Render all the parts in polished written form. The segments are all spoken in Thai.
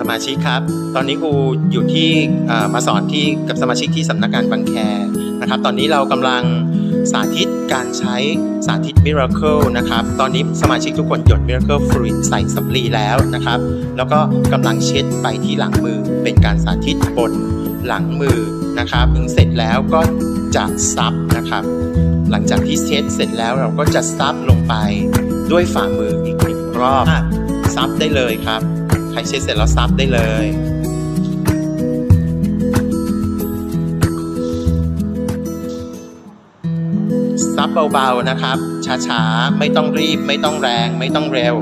มาชิกครับตอนนี้ครูอยู่ที่มาสอนที่กับสมาชิกที่สำนักงานบางแคนะครับตอนนี้เรากำลังสาธิตการใช้สาธิต Miracle นะครับตอนนี้สมาชิกทุกคนหยด Miracle Fluid ใส่สำลีแล้วนะครับแล้วก็กำลังเช็ดไปที่หลังมือเป็นการสาธิตบนหลังมือนะครับเสร็จแล้วก็จะซับนะครับหลังจากที่เช็ดเสร็จแล้วเราก็จะซับลงไปด้วยฝ่ามืออีก1 รอบซับได้เลยครับใครเช็ดเสร็จแล้วซับได้เลยซับเบาๆนะครับช้าๆไม่ต้องรีบไม่ต้องแรงไม่ต้องเร็ว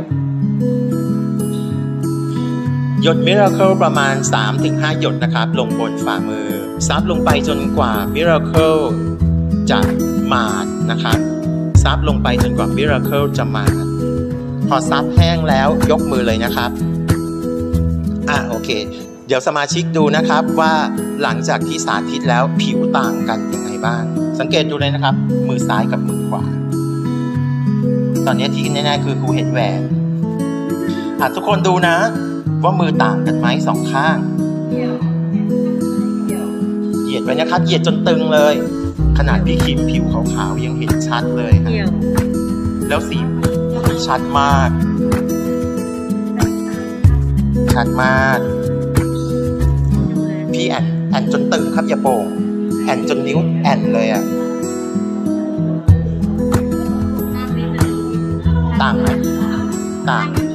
หยด Miracle ประมาณ 3-5 หยดนะครับลงบนฝ่ามือซับลงไปจนกว่า Miracle จะมาดนะครับซับลงไปจนกว่า Miracle จะมาดพอซับแห้งแล้วยกมือเลยนะครับโอเคเดี๋ยวสมาชิกดูนะครับว่าหลังจากที่สาธิตแล้วผิวต่างกันยังไงบ้างสังเกตดูเลยนะครับมือซ้ายกับมือขวาตอนนี้ที่แน่ๆคือครูเห็นแหวนทุกคนดูนะว่ามือต่างกันไหม2 ข้างเหยียดไว้นะครับเหยียดจนตึงเลยขนาดพี่คิมผิวขาวๆยังเห็นชัดเลยฮะแล้วสีชัดมากพี่แอนจนตึงครับอย่าโป่งแอนจนนิ้วแอนเลยต่างไหมต่าง